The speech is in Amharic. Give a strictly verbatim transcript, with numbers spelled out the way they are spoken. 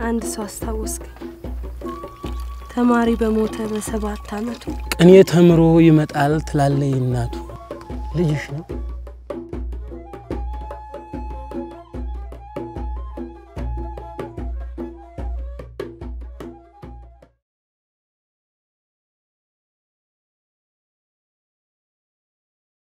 አንድ ሰው አስታውስክ ተማሪ በሞተ በሰባት አመቱ እኔ ተምሮ ይመጣል ትላለይ እናቱ ልጅሽ ነው